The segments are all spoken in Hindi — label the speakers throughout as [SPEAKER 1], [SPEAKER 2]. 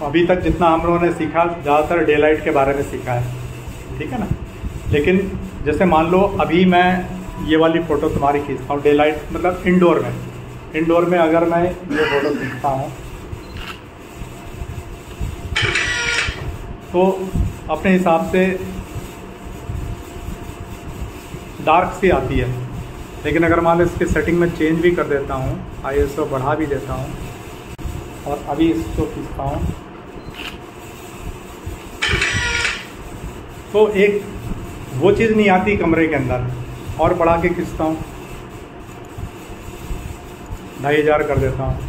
[SPEAKER 1] अभी तक जितना हम लोगों ने सीखा ज़्यादातर डे लाइट के बारे में सीखा है, ठीक है ना। लेकिन जैसे मान लो अभी मैं ये वाली फ़ोटो तुम्हारी खींचता हूँ, डे लाइट मतलब इंडोर में अगर मैं ये फ़ोटो खींचता हूँ तो अपने हिसाब से डार्क सी आती है। लेकिन अगर मान लो इसकी सेटिंग में चेंज भी कर देता हूँ, ISO बढ़ा भी देता हूँ और अभी इसको खींचता हूँ तो एक वो चीज़ नहीं आती कमरे के अंदर। और बढ़ा के खींचता हूँ, 2500 कर देता हूँ,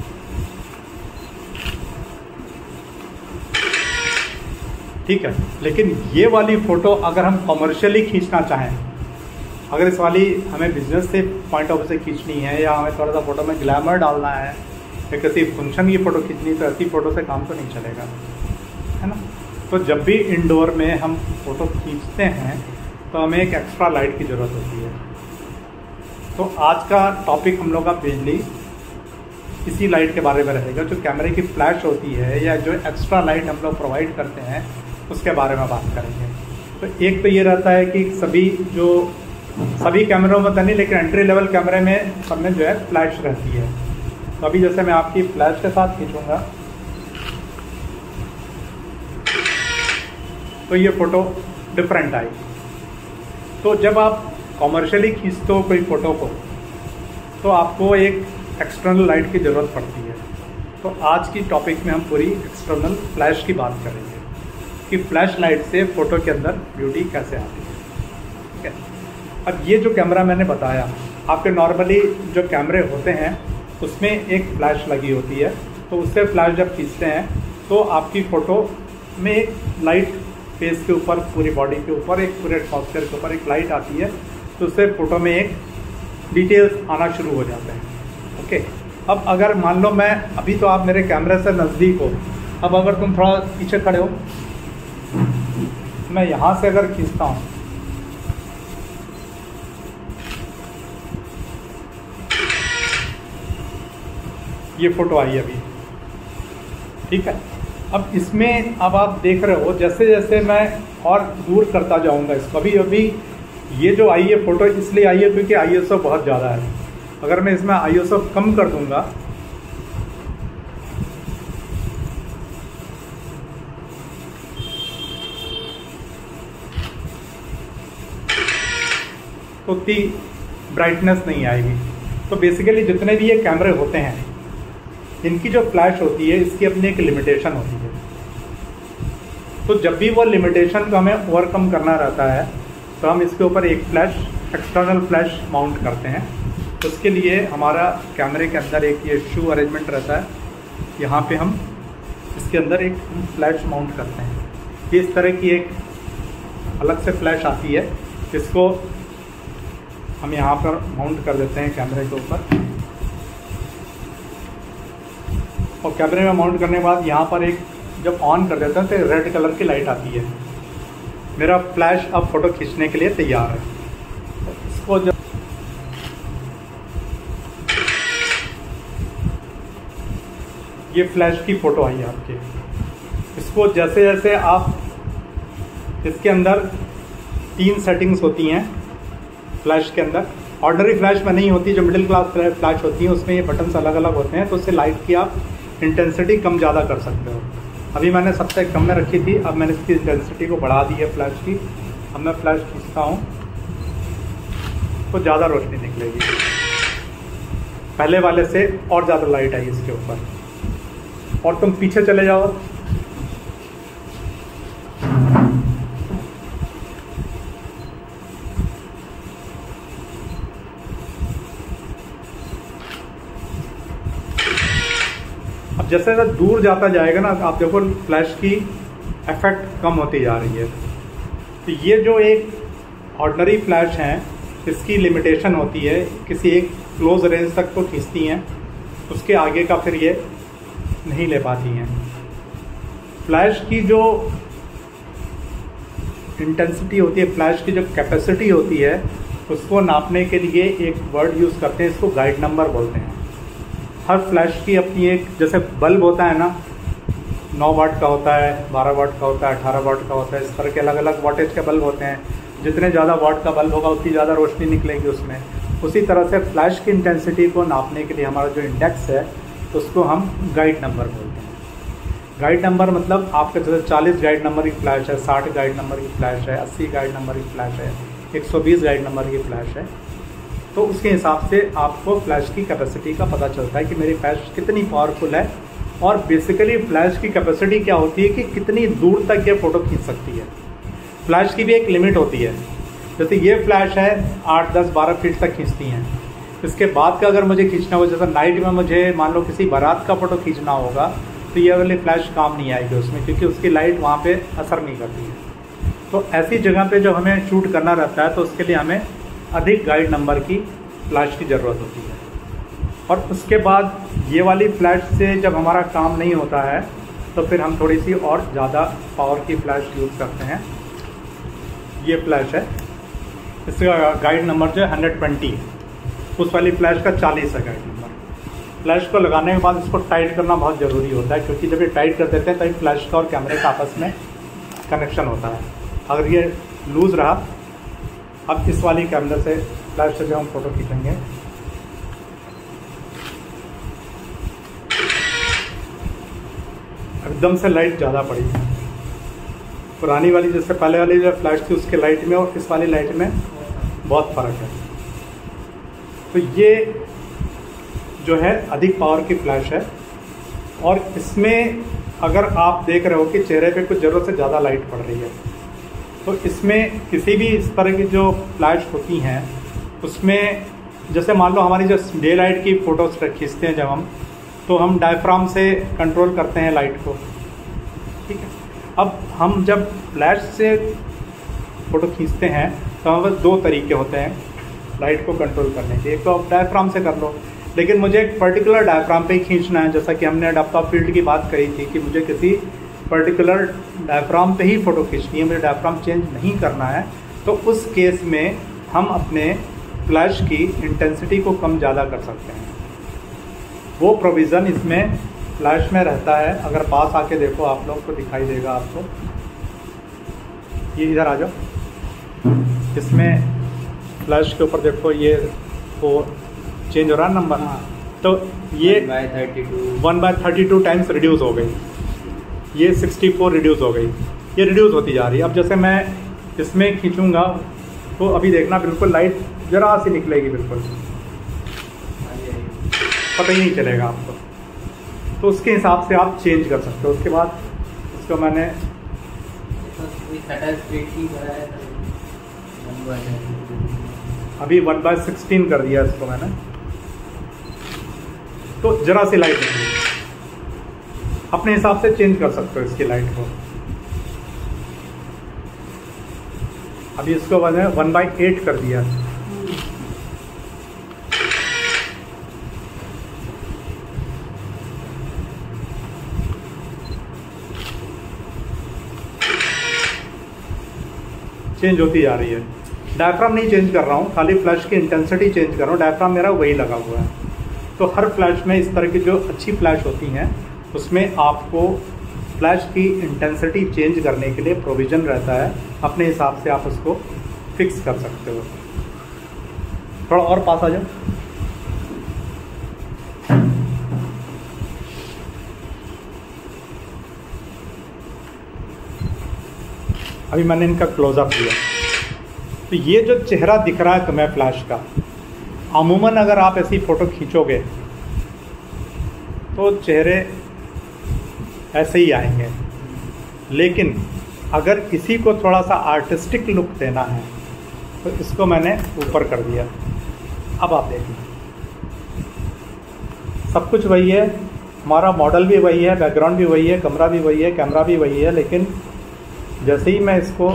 [SPEAKER 1] ठीक है। लेकिन ये वाली फ़ोटो अगर हम कमर्शियली खींचना चाहें, अगर इस वाली हमें बिजनेस से पॉइंट ऑफ व्यू से खींचनी है या हमें थोड़ा सा फ़ोटो में ग्लैमर डालना है या किसी फंक्शन की फ़ोटो खींचनी, तो ऐसी फ़ोटो से काम तो नहीं चलेगा, है ना। तो जब भी इंडोर में हम फ़ोटो खींचते हैं तो हमें एक एक्स्ट्रा लाइट की ज़रूरत होती है। तो आज का टॉपिक हम लोग का बेसिकली इसी लाइट के बारे में रहेगा, जो कैमरे की फ्लैश होती है या जो एक्स्ट्रा लाइट हम लोग प्रोवाइड करते हैं उसके बारे में बात करेंगे। तो एक तो ये रहता है कि सभी कैमरों में तो नहीं, लेकिन एंट्री लेवल कैमरे में सब में जो है फ्लैश रहती है। तो अभी जैसे मैं आपकी फ्लैश के साथ खींचूंगा तो ये फ़ोटो डिफरेंट आएगी। तो जब आप कॉमर्शियली खींचते हो कोई फ़ोटो को तो आपको एक एक्सटर्नल लाइट की ज़रूरत पड़ती है। तो आज की टॉपिक में हम पूरी एक्सटर्नल फ्लैश की बात करेंगे कि फ्लैश लाइट से फ़ोटो के अंदर ब्यूटी कैसे आती है, ठीक है। अब ये जो कैमरा मैंने बताया, आपके नॉर्मली जो कैमरे होते हैं उसमें एक फ्लैश लगी होती है। तो उससे फ्लैश जब खींचते हैं तो आपकी फ़ोटो में एक लाइट फेस के ऊपर, पूरी बॉडी के ऊपर, एक पूरे एटमॉस्फेयर के ऊपर एक लाइट आती है। तो उससे फ़ोटो में एक डिटेल्स आना शुरू हो जाते हैं, ओके। अब अगर मान लो मैं अभी तो आप मेरे कैमरे से नज़दीक हो, अब अगर तुम थोड़ा पीछे खड़े हो, मैं यहाँ से अगर खींचता हूँ ये फ़ोटो आई अभी, ठीक है। अब इसमें अब आप देख रहे हो जैसे जैसे मैं और दूर करता जाऊंगा इसको, अभी ये जो आई है फ़ोटो इसलिए आई है क्योंकि ISO बहुत ज़्यादा है। अगर मैं इसमें ISO कम कर दूंगा तो उतनी ब्राइटनेस नहीं आएगी। तो बेसिकली जितने भी ये कैमरे होते हैं इनकी जो फ्लैश होती है इसकी अपनी एक लिमिटेशन होती है। तो जब भी वो लिमिटेशन को हमें ओवरकम करना रहता है तो हम इसके ऊपर एक फ्लैश, एक्सटर्नल फ्लैश माउंट करते हैं। तो उसके लिए हमारा कैमरे के अंदर एक ये शू अरेंजमेंट रहता है, यहाँ पे हम इसके अंदर एक फ्लैश माउंट करते हैं। ये इस तरह की एक अलग से फ्लैश आती है, इसको हम यहाँ पर माउंट कर देते हैं कैमरे के ऊपर। और कैमरे में माउंट करने के बाद यहाँ पर एक जब ऑन कर देते हैं तो रेड कलर की लाइट आती है। मेरा फ्लैश अब फ़ोटो खींचने के लिए तैयार है। इसको जब ये फ्लैश की फ़ोटो आई है आपके, इसको जैसे जैसे आप इसके अंदर 3 सेटिंग्स होती हैं फ्लैश के अंदर। ऑर्डिनरी फ्लैश में नहीं होती, जो मिडिल क्लास फ्लैश होती है उसमें ये बटन्स अलग अलग होते हैं, तो उससे लाइट की आप इंटेंसिटी कम ज़्यादा कर सकते हो। अभी मैंने सबसे कम में रखी थी, अब मैंने इसकी इंटेंसिटी को बढ़ा दी है फ्लैश की। अब मैं फ्लैश खींचता हूँ तो ज़्यादा रोशनी निकलेगी, पहले वाले से और ज़्यादा लाइट आई इसके ऊपर। और तुम पीछे चले जाओ, अब जैसे जैसे दूर जाता जाएगा ना, आप देखो फ्लैश की इफेक्ट कम होती जा रही है। तो ये जो एक ऑर्डिनरी फ्लैश है इसकी लिमिटेशन होती है, किसी एक क्लोज रेंज तक तो खींचती हैं, उसके आगे का फिर ये नहीं ले पाती हैं। फ्लैश की जो इंटेंसिटी होती है, फ्लैश की जो कैपेसिटी होती है, उसको नापने के लिए एक वर्ड यूज़ करते हैं, इसको गाइड नंबर बोलते हैं। हर फ्लैश की अपनी एक, जैसे बल्ब होता है ना, 9 वाट का होता है, 12 वाट का होता है, 18 वाट का होता है। इस तरह के अलग अलग वाटेज के बल्ब होते हैं। जितने ज़्यादा वाट का बल्ब होगा उतनी ज़्यादा रोशनी निकलेगी उसमें। उसी तरह से फ्लैश की इंटेंसिटी को नापने के लिए हमारा जो इंडेक्स है उसको हम गाइड नंबर बोलते हैं। गाइड नंबर मतलब आपके जैसे 40 गाइड नंबर की फ्लैश है, 60 गाइड नंबर की फ्लैश है, 80 गाइड नंबर की फ्लैश है, 120 गाइड नंबर की फ्लैश है, तो उसके हिसाब से आपको फ्लैश की कैपेसिटी का पता चलता है कि मेरी फ्लैश कितनी पावरफुल है। और बेसिकली फ्लैश की कैपेसिटी क्या होती है कि कितनी दूर तक ये फ़ोटो खींच सकती है। फ्लैश की भी एक लिमिट होती है। जैसे ये फ्लैश है 8, 10, 12 फीट तक खींचती हैं। इसके बाद का अगर मुझे खींचना हो, जैसे नाइट में मुझे मान लो किसी बारात का फ़ोटो खींचना होगा, तो ये वाली फ्लैश काम नहीं आएगी उसमें, क्योंकि उसकी लाइट वहाँ पे असर नहीं करती है। तो ऐसी जगह पे जब हमें शूट करना रहता है तो उसके लिए हमें अधिक गाइड नंबर की फ्लैश की ज़रूरत होती है। और उसके बाद ये वाली फ्लैश से जब हमारा काम नहीं होता है तो फिर हम थोड़ी सी और ज़्यादा पावर की फ्लैश यूज़ करते हैं। ये फ्लैश है, इसका गाइड नंबर जो है 120 है। उस वाली फ्लैश का 40 है गाइड नंबर। फ्लैश को लगाने के बाद इसको टाइट करना बहुत ज़रूरी होता है, क्योंकि जब ये टाइट कर देते हैं तभी फ्लैश का और कैमरे का आपस में कनेक्शन होता है। अगर ये लूज़ रहा, अब इस वाली कैमरे से फ्लैश से जब हम फ़ोटो खींचेंगे एकदम से लाइट ज़्यादा पड़ी। पुरानी वाली जैसे पहले वाली जो फ्लैश थी उसके लाइट में और इस वाली लाइट में बहुत फ़र्क है। तो ये जो है अधिक पावर की फ्लैश है। और इसमें अगर आप देख रहे हो कि चेहरे पे कुछ ज़रूरत से ज़्यादा लाइट पड़ रही है, तो इसमें किसी भी इस तरह की जो फ्लैश होती हैं उसमें जैसे मान लो हमारी जो डे लाइट की फ़ोटोज खींचते हैं जब हम, तो हम डायफ्राम से कंट्रोल करते हैं लाइट को, ठीक है। अब हम जब फ्लैश से फ़ोटो खींचते हैं तो हमारे पास 2 तरीके होते हैं लाइट को कंट्रोल करने के। एक तो आप डायफ्राम से कर लो, लेकिन मुझे एक पर्टिकुलर डायफ्राम पे ही खींचना है, जैसा कि हमने डेप्थ ऑफ फील्ड की बात करी थी कि मुझे किसी पर्टिकुलर डायफ्राम पे ही फ़ोटो खींचनी है, मुझे डायफ्राम चेंज नहीं करना है। तो उस केस में हम अपने फ्लैश की इंटेंसिटी को कम ज़्यादा कर सकते हैं। वो प्रोविज़न इसमें फ्लैश में रहता है। अगर पास आके देखो आप लोग तो दिखाई देगा आपको। ये इधर आ जाओ, इसमें फ्लैश के ऊपर देखो ये वो चेंज हो रहा है नंबर। तो ये 1/32 टाइम्स रिड्यूस हो गई, ये 64 रिड्यूस हो गई, ये रिड्यूस होती जा रही है। अब जैसे मैं इसमें खींचूंगा तो अभी देखना बिल्कुल लाइट जरा सी निकलेगी, बिल्कुल पता ही नहीं चलेगा आपको। तो उसके हिसाब से आप चेंज कर सकते हो। उसके बाद इसको मैंने अभी 1/16 कर दिया इसको मैंने, तो जरा सी लाइट निकली। अपने हिसाब से चेंज कर सकते हो इसकी लाइट को। अभी इसको मैंने 1/8 कर दिया। चेंज होती जा रही है। डायफ्राम नहीं चेंज कर रहा हूँ, खाली फ्लैश की इंटेंसिटी चेंज कर रहा हूँ। डायफ्राम मेरा वही लगा हुआ है। तो हर फ्लैश में इस तरह की जो अच्छी फ्लैश होती हैं उसमें आपको फ्लैश की इंटेंसिटी चेंज करने के लिए प्रोविज़न रहता है। अपने हिसाब से आप उसको फिक्स कर सकते हो। थोड़ा और पास आ जाओ। अभी मैंने इनका क्लोजअप लिया, तो ये जो चेहरा दिख रहा है तुम्हें फ्लैश का, अमूमन अगर आप ऐसी फ़ोटो खींचोगे तो चेहरे ऐसे ही आएंगे। लेकिन अगर किसी को थोड़ा सा आर्टिस्टिक लुक देना है तो इसको मैंने ऊपर कर दिया। अब आप देखिए, सब कुछ वही है, हमारा मॉडल भी वही है, बैकग्राउंड भी वही है, कमरा भी वही है, कैमरा भी वही है, लेकिन जैसे ही मैं इसको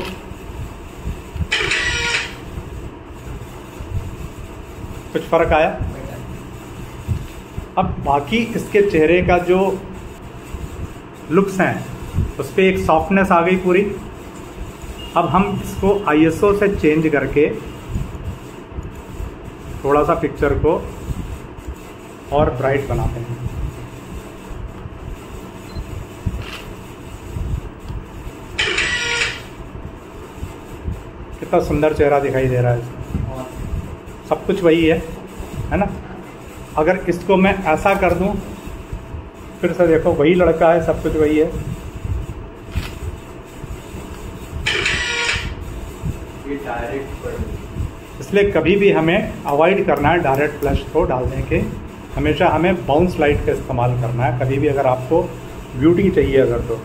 [SPEAKER 1] कुछ फ़र्क आया। अब बाकी इसके चेहरे का जो लुक्स हैं उस पर एक सॉफ्टनेस आ गई पूरी। अब हम इसको ISO से चेंज करके थोड़ा सा पिक्चर को और ब्राइट बनाते हैं। कितना सुंदर चेहरा दिखाई दे रहा है इसमें, सब कुछ वही है ना। अगर इसको मैं ऐसा कर दूं, फिर से देखो वही लड़का है, सब कुछ वही है।
[SPEAKER 2] ये डायरेक्ट,
[SPEAKER 1] इसलिए कभी भी हमें अवॉइड करना है डायरेक्ट फ्लैश को डालने के, हमेशा हमें बाउंस लाइट का इस्तेमाल करना है कभी भी, अगर आपको ब्यूटी चाहिए अगर तो।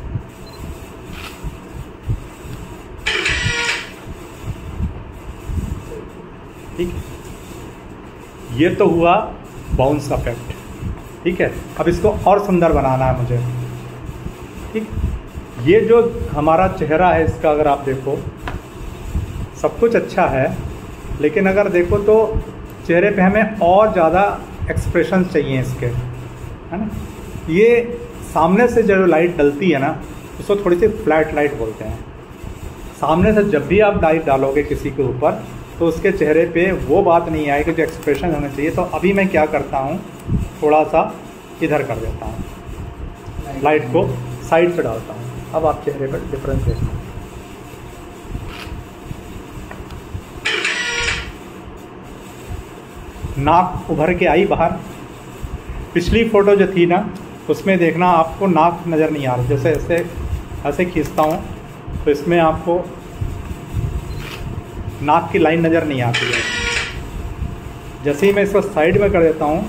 [SPEAKER 1] ठीक है, ये तो हुआ बाउंस इफेक्ट। ठीक है, अब इसको और सुंदर बनाना है मुझे। ठीक, ये जो हमारा चेहरा है इसका अगर आप देखो, सब कुछ अच्छा है, लेकिन अगर देखो तो चेहरे पे हमें और ज़्यादा एक्सप्रेशन चाहिए इसके, है ना। ये सामने से जो लाइट डलती है ना, उसको थोड़ी सी फ्लैट लाइट बोलते हैं। सामने से जब भी आप लाइट डालोगे किसी के ऊपर, तो उसके चेहरे पे वो बात नहीं आएगी जो एक्सप्रेशन होना चाहिए। तो अभी मैं क्या करता हूँ, थोड़ा सा इधर कर देता हूँ, लाइट को साइड से डालता हूँ। अब आप चेहरे पर डिफरेंस देखो, नाक उभर के आई बाहर। पिछली फ़ोटो जो थी ना, उसमें देखना आपको नाक नज़र नहीं आ रही। जैसे ऐसे ऐसे खींचता हूँ तो इसमें आपको नाक की लाइन नज़र नहीं आती है। जैसे ही मैं इसको साइड में कर देता हूँ,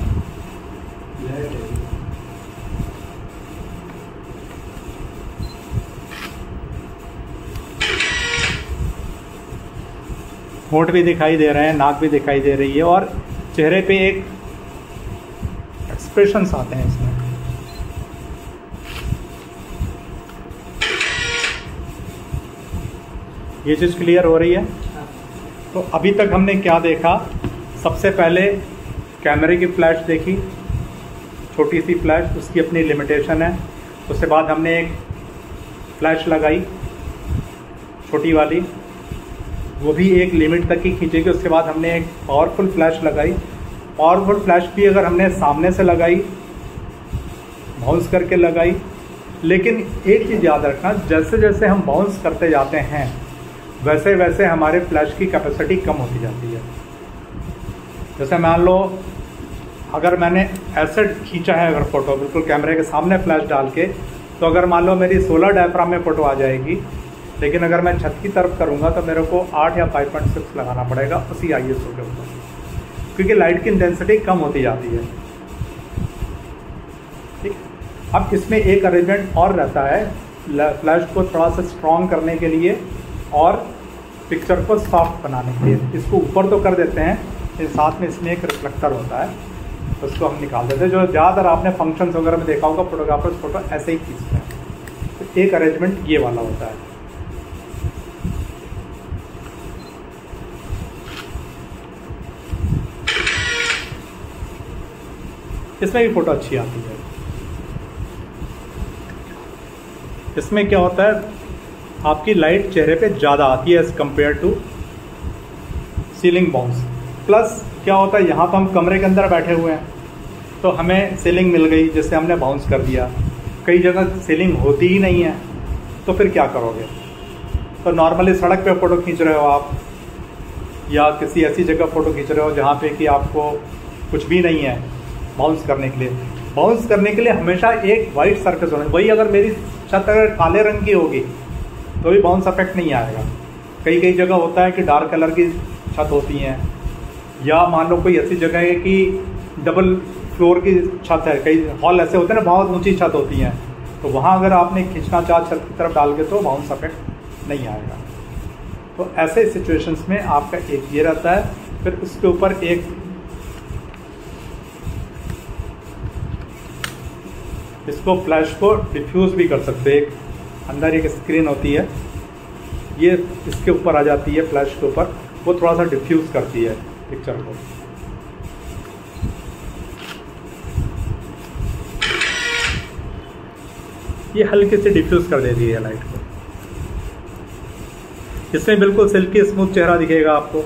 [SPEAKER 1] होंठ भी दिखाई दे रहे हैं, नाक भी दिखाई दे रही है, और चेहरे पे एक एक्सप्रेशंस आते हैं इसमें। ये चीज़ क्लियर हो रही है। तो अभी तक हमने क्या देखा, सबसे पहले कैमरे की फ्लैश देखी, छोटी सी फ्लैश, उसकी अपनी लिमिटेशन है। उसके बाद हमने एक फ्लैश लगाई छोटी वाली, वो भी एक लिमिट तक ही खींचेगी। उसके बाद हमने एक पावरफुल फ्लैश लगाई। पावरफुल फ्लैश भी अगर हमने सामने से लगाई, बाउंस करके लगाई, लेकिन एक चीज़ याद रखना, जैसे जैसे हम बाउंस करते जाते हैं वैसे वैसे हमारे फ्लैश की कैपेसिटी कम होती जाती है। जैसे मान लो अगर मैंने ऐसे खींचा है अगर फ़ोटो बिल्कुल कैमरे के सामने फ्लैश डाल के, तो अगर मान लो मेरी 16 डायफ्राम में फ़ोटो आ जाएगी, लेकिन अगर मैं छत की तरफ करूँगा तो मेरे को 8 या 5.6 लगाना पड़ेगा उसी ISO के ऊपर, क्योंकि लाइट की इंटेंसिटी कम होती जाती है। ठीक, अब इसमें एक अरेंजमेंट और रहता है फ्लैश को थोड़ा सा स्ट्रॉन्ग करने के लिए और पिक्चर को सॉफ्ट बनाने के लिए। इसको ऊपर तो कर देते हैं, फिर साथ में इसमें एक रिफ्लेक्टर होता है, उसको हम निकाल देते हैं। जो ज़्यादातर आपने फंक्शंस वगैरह में देखा होगा, फोटोग्राफर्स फोटो ऐसे ही खींचते हैं। तो एक अरेंजमेंट ये वाला होता है। इसमें भी फ़ोटो अच्छी आती है। इसमें क्या होता है, आपकी लाइट चेहरे पे ज़्यादा आती है as compare to ceiling bounce. Plus क्या होता है, यहाँ तो हम कमरे के अंदर बैठे हुए हैं, तो हमें सीलिंग मिल गई जिससे हमने बाउंस कर दिया। कई जगह सीलिंग होती ही नहीं है, तो फिर क्या करोगे। तो नॉर्मली सड़क पे फ़ोटो खींच रहे हो आप, या किसी ऐसी जगह फ़ोटो खींच रहे हो जहाँ पे कि आपको कुछ भी नहीं है बाउंस करने के लिए। बाउंस करने के लिए हमेशा एक वाइट सरफेस होना। वही अगर मेरी छत अगर काले रंग की होगी तो भी बाउंस इफेक्ट नहीं आएगा। कई कई जगह होता है कि डार्क कलर की छत होती हैं, या मान लो कोई ऐसी जगह है कि डबल फ्लोर की छत है, कई हॉल ऐसे होते हैं ना, बहुत ऊंची छत होती हैं, तो वहाँ अगर आपने खींचना चाह छत की तरफ डाल के तो बाउंस इफेक्ट नहीं आएगा। तो ऐसे सिचुएशंस में आपका एक ये रहता है। फिर उसके ऊपर एक इसको फ्लैश को डिफ्यूज़ भी कर सकते हैं। एक अंदर एक स्क्रीन होती है, ये इसके ऊपर आ जाती है फ्लैश के ऊपर, वो थोड़ा सा डिफ्यूज़ करती है पिक्चर को। ये हल्के से डिफ्यूज़ कर देती है लाइट को। इसमें बिल्कुल सिल्की स्मूथ चेहरा दिखेगा आपको।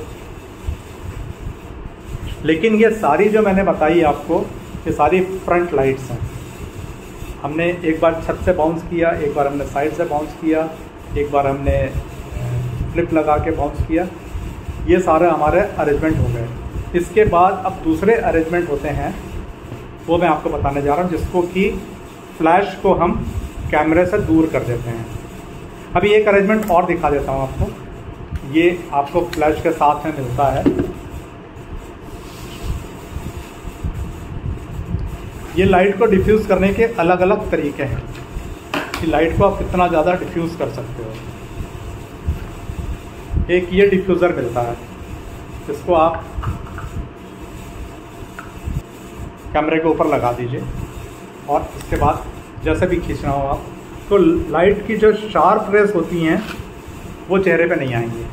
[SPEAKER 1] लेकिन ये सारी जो मैंने बताई आपको, ये सारी फ्रंट लाइट्स हैं। हमने एक बार छत से बाउंस किया, एक बार हमने साइड से बाउंस किया, एक बार हमने फ्लिप लगा के बाउंस किया। ये सारे हमारे अरेंजमेंट हो गए। इसके बाद अब दूसरे अरेंजमेंट होते हैं, वो मैं आपको बताने जा रहा हूँ, जिसको कि फ्लैश को हम कैमरे से दूर कर देते हैं। अभी एक अरेंजमेंट और दिखा देता हूँ आपको। ये आपको फ्लैश के साथ में मिलता है। ये लाइट को डिफ्यूज़ करने के अलग अलग तरीके हैं कि लाइट को आप कितना ज़्यादा डिफ्यूज़ कर सकते हो। एक ये डिफ्यूज़र मिलता है, इसको आप कैमरे के ऊपर लगा दीजिए और इसके बाद जैसे भी खींचना हो आप, तो लाइट की जो शार्प रेस होती हैं वो चेहरे पे नहीं आएंगी।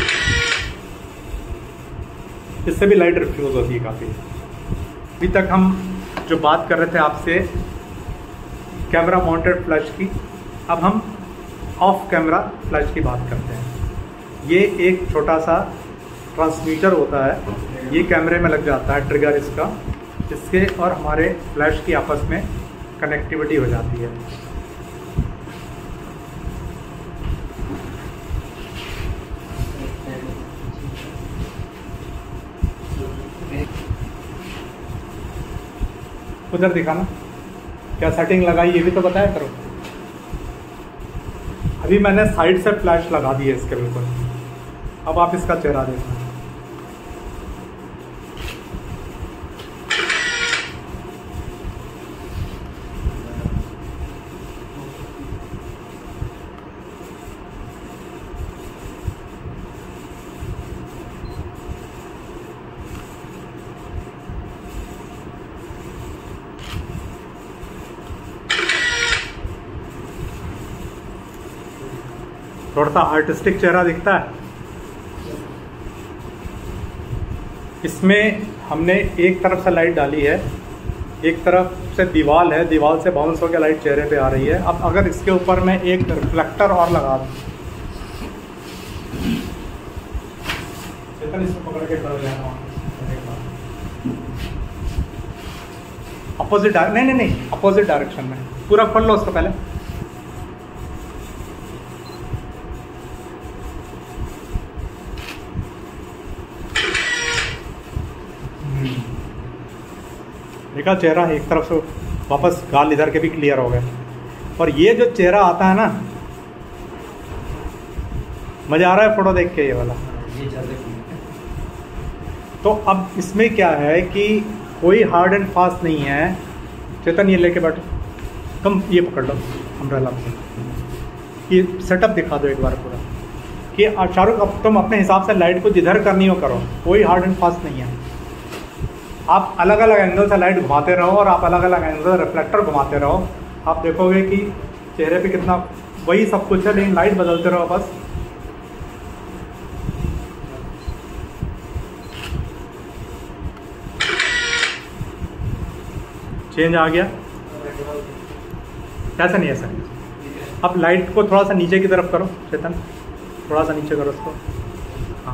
[SPEAKER 1] इससे भी लाइट रिफ्यूज़ होती है काफ़ी। अभी तक हम जो बात कर रहे थे आपसे कैमरा माउंटेड फ्लैश की, अब हम ऑफ कैमरा फ्लैश की बात करते हैं। ये एक छोटा सा ट्रांसमीटर होता है, ये कैमरे में लग जाता है, ट्रिगर इसका, इसके और हमारे फ्लैश की आपस में कनेक्टिविटी हो जाती है। उधर दिखाना क्या सेटिंग लगाई, ये भी तो बताया करो। अभी मैंने साइड से फ्लैश लगा दी है इसके बिल्कुल। अब आप इसका चेहरा देखना। थोड़ा सा आर्टिस्टिक चेहरा दिखता है। इसमें हमने एक तरफ से लाइट डाली है, एक तरफ से दीवार है, दीवार से बाउंस होकर लाइट चेहरे पे आ रही है। अब अगर इसके ऊपर मैं एक रिफ्लेक्टर और लगा दूं, इसको पकड़ के अपोजिट नहीं अपोजिट डायरेक्शन में पूरा खोल लो उसको पहले। देखा चेहरा एक तरफ से वापस गाल इधर के भी क्लियर हो गए। और ये जो चेहरा आता है ना, मजा आ रहा है फोटो देख के ये वाला। तो अब इसमें क्या है कि कोई हार्ड एंड फास्ट नहीं है। चेतन ये लेके बैठो, तुम ये पकड़ लो अम्ब्रेला, ये सेटअप दिखा दो एक बार पूरा कि शाहरुख अब तुम अपने हिसाब से लाइट को जिधर करनी हो करो, कोई हार्ड एंड फास्ट नहीं है। आप अलग अलग एंगल से लाइट घुमाते रहो और आप अलग अलग एंगल से रिफ्लेक्टर घुमाते रहो। आप देखोगे कि चेहरे पे कितना वही सब कुछ है, लेकिन लाइट बदलते रहो बस। चेंज आ गया, ऐसा नहीं ऐसा नहीं। अब लाइट को थोड़ा सा नीचे की तरफ करो चेतन, थोड़ा सा नीचे करो उसको। हाँ,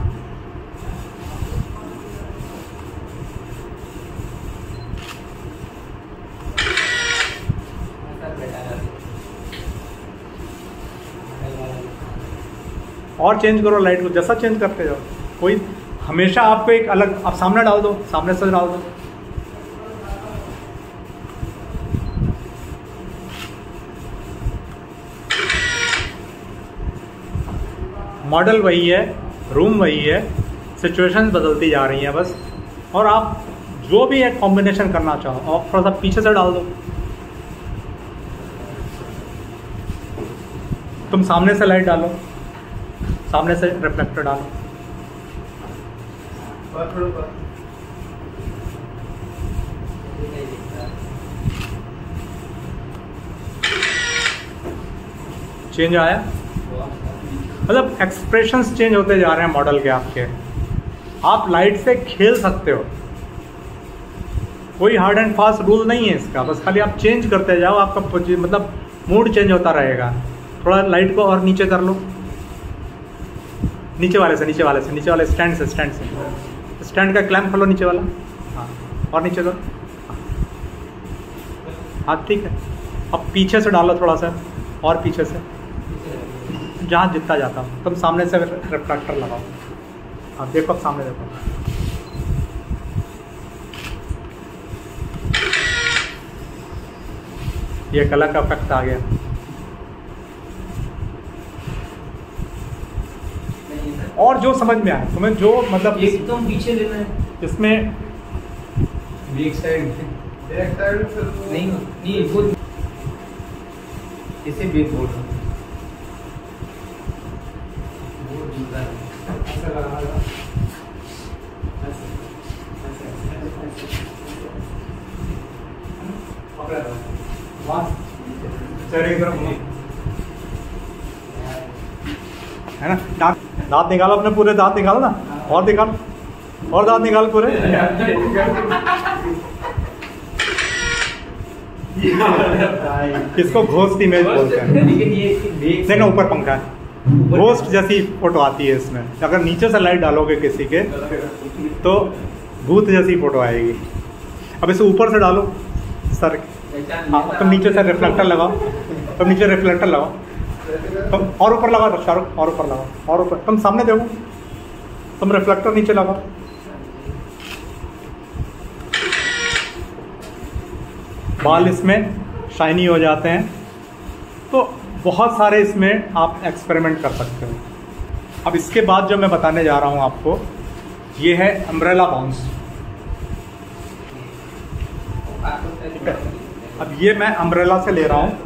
[SPEAKER 1] और चेंज करो लाइट को, जैसा चेंज करते जाओ। कोई हमेशा आपको एक अलग, आप सामने डाल दो, सामने से डाल दो। मॉडल वही है, रूम वही है, सिचुएशंस बदलती जा रही हैं बस। और आप जो भी एक कॉम्बिनेशन करना चाहो, और थोड़ा सा पीछे से डाल दो। तुम सामने से लाइट डालो, सामने से रिफ्लेक्टर डालो। चेंज आया, मतलब एक्सप्रेशंस चेंज होते जा रहे हैं मॉडल के आपके। आप लाइट से खेल सकते हो, कोई हार्ड एंड फास्ट रूल नहीं है इसका, बस खाली आप चेंज करते जाओ। आपका मतलब मूड चेंज होता रहेगा। थोड़ा लाइट को और नीचे कर लो, नीचे वाले स्टैंड से स्टैंड का क्लैंप खोलो नीचे वाला। हाँ, और नीचे करो। हाँ ठीक है। अब पीछे से डालो थोड़ा सा, और पीछे से। जहाँ जितना जाता हूँ। तुम सामने से रिफ्लेक्टर लगाओ, आप देखो, सामने देखो। ये कलर का इफेक्ट आ गया। और जो समझ में आए तुम्हें, जो मतलब
[SPEAKER 2] एकदम पीछे लेना है
[SPEAKER 1] इसमें
[SPEAKER 2] बैक साइड नहीं नहीं वो इसे बैक बोल रहा हूँ। वो जूता है ऐसा लगा ऐसे पकड़ा था चेहरे की तरफ
[SPEAKER 1] है ना। दांत निकालो अपने, पूरे दांत निकालो ना, और निकालो, और दांत निकालो पूरे। इसको घोस्ट इमेज बोलते हैं। देखना ऊपर पंखा है, घोस्ट जैसी फोटो आती है इसमें। अगर नीचे से लाइट डालोगे किसी के तो भूत जैसी फोटो आएगी। अब इसे ऊपर से डालो सर, हाँ, तुम नीचे से रिफ्लेक्टर लगाओ, तुम नीचे रिफ्लेक्टर लगाओ, तुम और ऊपर लगाओ शाहरुख, और ऊपर लगाओ, और ऊपर। तुम सामने देखो, तुम रिफ्लेक्टर नीचे लगाओ। बाल इसमें शाइनी हो जाते हैं। तो बहुत सारे इसमें आप एक्सपेरिमेंट कर सकते हो। अब इसके बाद जो मैं बताने जा रहा हूँ आपको, ये है अम्ब्रेला बाउंस। अब ये मैं अम्ब्रेला से ले रहा हूँ।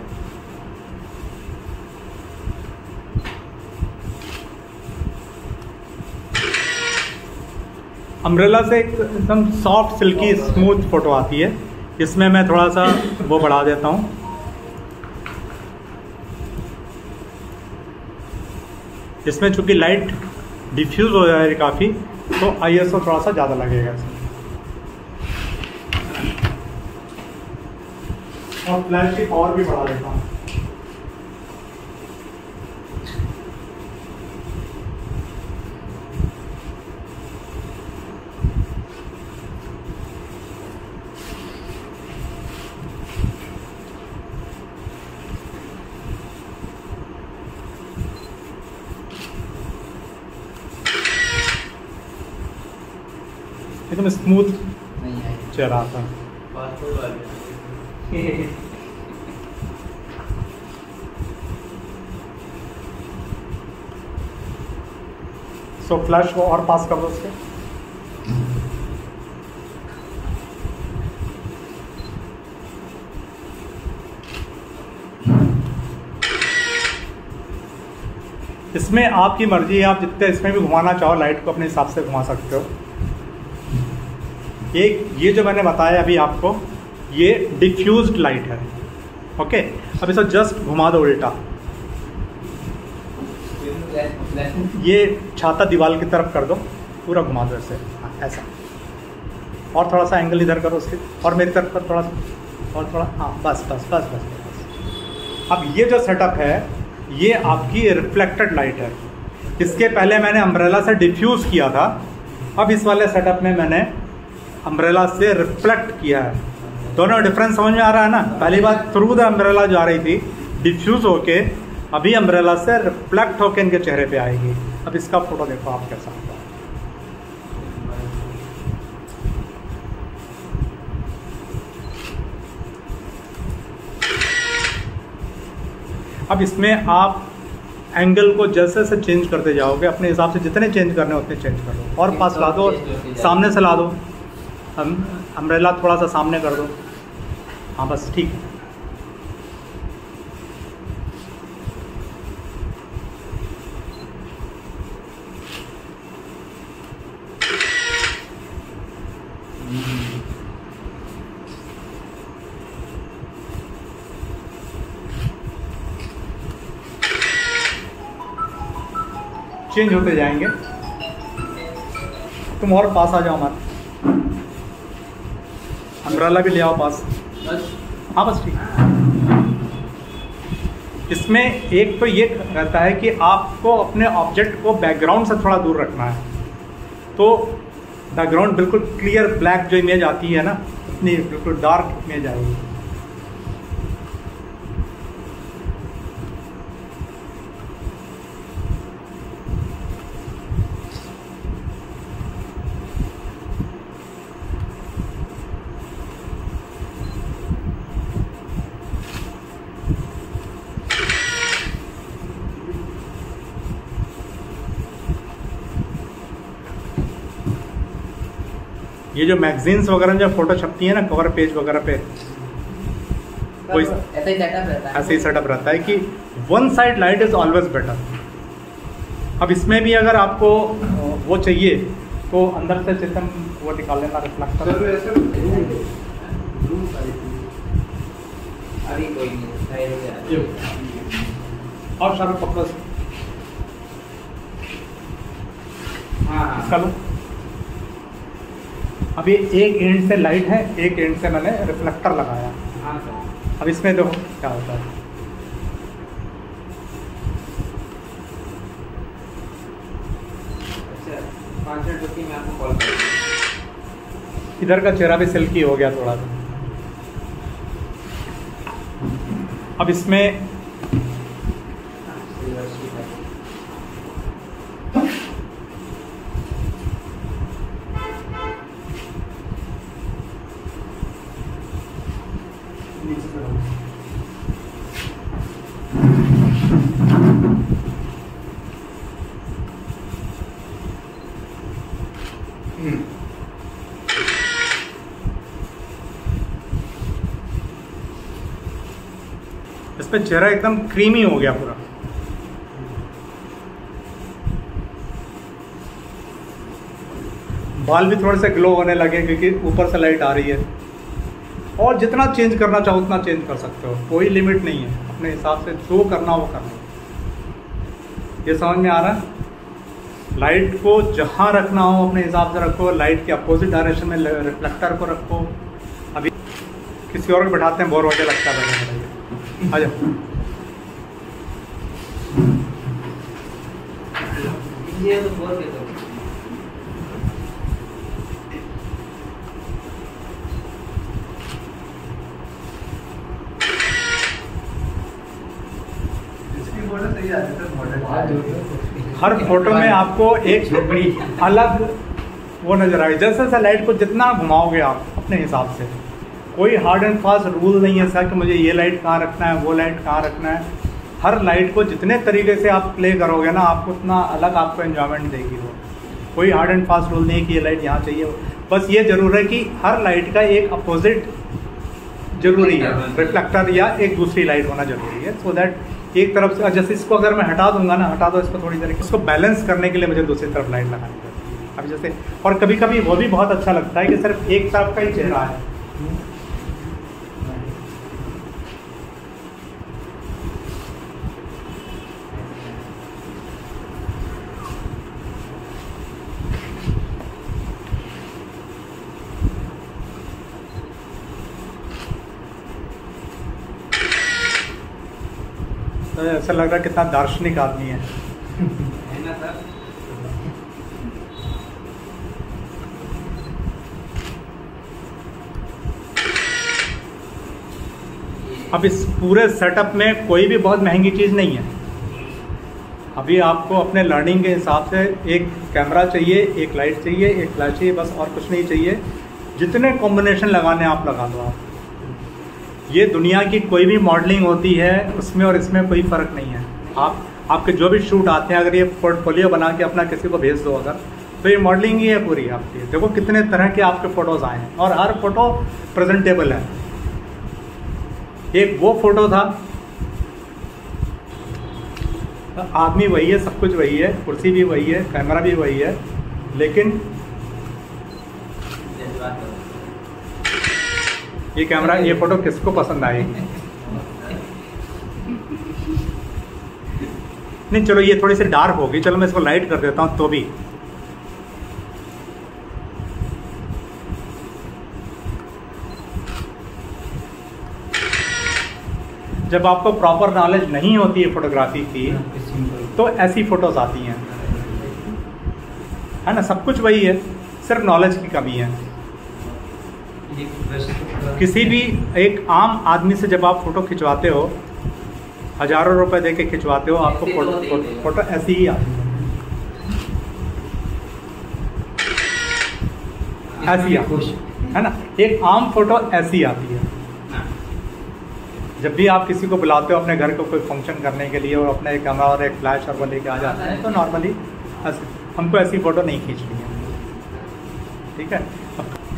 [SPEAKER 1] अम्ब्रेला से एकदम सॉफ्ट सिल्की स्मूथ फोटो आती है। इसमें मैं थोड़ा सा वो बढ़ा देता हूँ। इसमें चूंकि लाइट डिफ्यूज हो जाएगी काफ़ी, तो ISO थोड़ा सा ज़्यादा लगेगा इसमें। और फ्लैश की पावर भी बढ़ा देता हूँ। एकदम स्मूथ चेहरा आता है। सो फ्लैश को और पास कर दो उसके। इसमें आपकी मर्जी है, आप जितने इसमें भी घुमाना चाहो लाइट को अपने हिसाब से घुमा सकते हो। ये जो मैंने बताया अभी आपको, ये डिफ्यूज्ड लाइट है। ओके, अब इसे जस्ट घुमा दो उल्टा। ये छाता दीवार की तरफ कर दो, पूरा घुमा दो ऐसे, ऐसा। और थोड़ा सा एंगल इधर करो उसके, और मेरी तरफ कर थोड़ा सा, और थोड़ा, हाँ बस बस बस बस बस। अब ये जो सेटअप है, ये आपकी रिफ्लेक्टेड लाइट है। इसके पहले मैंने अम्ब्रेला से डिफ्यूज़ किया था। अब इस वाले सेटअप में मैंने अम्ब्रेला से रिफ्लेक्ट किया है। दोनों डिफरेंस समझ में आ रहा है ना। पहली बात थ्रू द अम्ब्रेला जो आ रही थी, डिफ्यूज होके, अभी अम्ब्रेला से रिफ्लेक्ट होके इनके चेहरे पे आएगी। अब इसका फोटो देखो आप कैसा होगा। अब इसमें आप एंगल को जैसे से चेंज करते जाओगे, अपने हिसाब से जितने चेंज करने उतने चेंज कर दो। और पास ला दो, सामने से ला दो, अम्ब्रेला थोड़ा सा सामने कर दो। हाँ बस ठीक है। चेंज होते जाएंगे। तुम और पास आ जाओ हमारे, अम्ब्रेला भी ले आओ पास। हाँ बस ठीक है। इसमें एक तो ये रहता है कि आपको अपने ऑब्जेक्ट को बैकग्राउंड से थोड़ा दूर रखना है। तो बैकग्राउंड बिल्कुल क्लियर ब्लैक जो इमेज आती है ना, इतनी बिल्कुल डार्क इमेज आएगी। ये जो मैगजीन्स वगैरह में जो फोटो छपती है ना कवर पेज वगैरह पे, कोई
[SPEAKER 3] ऐसा ही सेटअप रहता है।
[SPEAKER 1] ऐसे ही सेटअप रहता है कि one side light is always better. अब इसमें भी अगर आपको वो चाहिए तो अंदर से सिस्टम वो निकाल लेना रिफ्लेक्टर।
[SPEAKER 3] अभी कोई नहीं
[SPEAKER 1] और सारा पक्का
[SPEAKER 3] हाँ
[SPEAKER 1] चलो। अभी एक एंड से लाइट है, एक एंड से मैंने रिफ्लेक्टर लगाया।
[SPEAKER 3] हाँ सर।
[SPEAKER 1] अब इसमें देखो क्या होता है।
[SPEAKER 3] अच्छा 5 मिनट रुकिए, मैं आपको कॉल करूँगा।
[SPEAKER 1] इधर का चेहरा भी सिल्की हो गया थोड़ा सा। अब इसमें इस पे चेहरा एकदम क्रीमी हो गया पूरा। बाल भी थोड़े से ग्लो होने लगे क्योंकि ऊपर से लाइट आ रही है। और जितना चेंज करना चाहो उतना चेंज कर सकते हो, कोई लिमिट नहीं है, अपने हिसाब से जो करना वो करना। ये समझ में आ रहा है? लाइट को जहाँ रखना हो अपने हिसाब से रखो, लाइट के अपोजिट डायरेक्शन में रिफ्लेक्टर को रखो। अभी किसी और को बैठाते हैं, बोर वजह लगता है। आ जाओ।
[SPEAKER 3] ये तो बहुत है तो।
[SPEAKER 2] इसकी फोटो सही आती है मॉडल।
[SPEAKER 1] हर फोटो में आपको एक अलग वो नजर आएगी। जैसे जैसे लाइट को जितना घुमाओगे आप अपने हिसाब से, कोई हार्ड एंड फास्ट रूल नहीं है ऐसा कि मुझे ये लाइट कहाँ रखना है, वो लाइट कहाँ रखना है। हर लाइट को जितने तरीके से आप प्ले करोगे ना, आपको उतना अलग आपको एंजॉयमेंट देगी वो। कोई हार्ड एंड फास्ट रूल नहीं है कि ये लाइट यहाँ चाहिए। बस ये जरूर है कि हर लाइट का एक अपोजिट जरूरी है, रिफ्लेक्टर या एक दूसरी लाइट होना जरूरी है, सो दैट एक तरफ से, जैसे इसको अगर मैं हटा दूंगा ना, हटा दो इसको थोड़ी देर, इसको बैलेंस करने के लिए मुझे दूसरी तरफ लाइट लगानी पड़ती है। अब जैसे, और कभी कभी वो भी बहुत अच्छा लगता है कि सिर्फ एक तरफ का ही चेहरा है। तो ऐसा लग रहा है कितना दार्शनिक आदमी है।
[SPEAKER 3] है ना सर?
[SPEAKER 1] अब इस पूरे सेटअप में कोई भी बहुत महंगी चीज़ नहीं है। अभी आपको अपने लर्निंग के हिसाब से एक कैमरा चाहिए, एक लाइट चाहिए, एक फ्लैश चाहिए, बस और कुछ नहीं चाहिए। जितने कॉम्बिनेशन लगाने आप लगा दो। आप ये दुनिया की कोई भी मॉडलिंग होती है उसमें और इसमें कोई फ़र्क नहीं है। आपके जो भी शूट आते हैं, अगर ये पोर्टफोलियो बना के अपना किसी को भेज दो अगर, तो ये मॉडलिंग ही है पूरी आपकी। देखो कितने तरह के आपके फ़ोटोज़ आए हैं और हर फोटो प्रेजेंटेबल है। एक वो फोटो था, आदमी वही है, सब कुछ वही है, कुर्सी भी वही है, कैमरा भी वही है, लेकिन ये कैमरा, ये फोटो किसको पसंद आएगी? नहीं चलो ये थोड़ी सी डार्क होगी, चलो मैं इसको लाइट कर देता हूँ तो भी। जब आपको प्रॉपर नॉलेज नहीं होती है फोटोग्राफी की तो ऐसी फोटोज आती हैं, है ना? सब कुछ वही है, सिर्फ नॉलेज की कमी है। किसी भी एक आम आदमी से जब आप फोटो खिंचवाते हो, हजारों रुपए दे के खिंचवाते हो, आपको फोटो ऐसी ही आती है, ऐसी आती है ना? एक आम फोटो ऐसी आती है। जब भी आप किसी को बुलाते हो अपने घर को कोई फंक्शन करने के लिए और अपना एक कैमरा और एक फ्लैश और वो लेके आ जाते हैं, तो नॉर्मली हमको ऐसी फ़ोटो नहीं खींचनी है, ठीक है?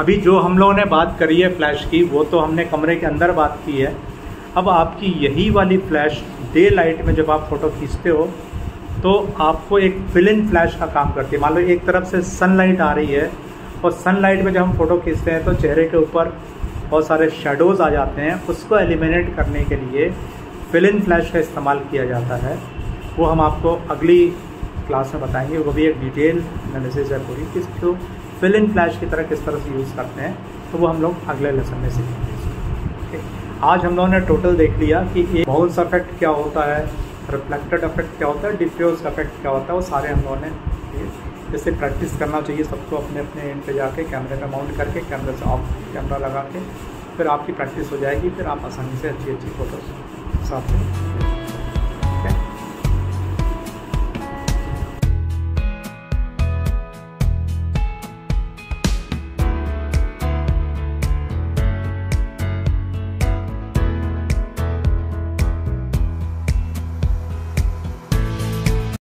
[SPEAKER 1] अभी जो हम लोगों ने बात करी है फ्लैश की, वो तो हमने कमरे के अंदर बात की है। अब आपकी यही वाली फ्लैश डे लाइट में जब आप फ़ोटो खींचते हो तो आपको एक फिल इन फ्लैश का काम करती है। मान लो एक तरफ से सनलाइट आ रही है और सनलाइट में जब हम फ़ोटो खींचते हैं तो चेहरे के ऊपर बहुत सारे शेडोज़ आ जाते हैं। उसको एलिमिनेट करने के लिए फिल इन फ्लैश का इस्तेमाल किया जाता है। वो हम आपको अगली क्लास में बताएंगे, वो भी एक डिटेल एनालिसिस है पूरी कि इसको फिल इन फ्लैश की तरह किस तरह से यूज़ करते हैं, तो वो हम लोग अगले लेसन में सीखेंगे। आज हम लोगों ने टोटल देख लिया कि ये बाउंस इफेक्ट क्या होता है, रिफ्लेक्टेड इफेक्ट क्या होता है, डिफ्यूज इफेक्ट क्या होता है, वो सारे हम लोगों ने जैसे प्रैक्टिस करना चाहिए सबको अपने अपने एंड पे जाके कैमरे पे माउंट करके कैमरे से ऑफ कैमरा लगा के फिर आपकी प्रैक्टिस हो जाएगी। फिर आप आसानी से अच्छी अच्छी फोटोज साथ में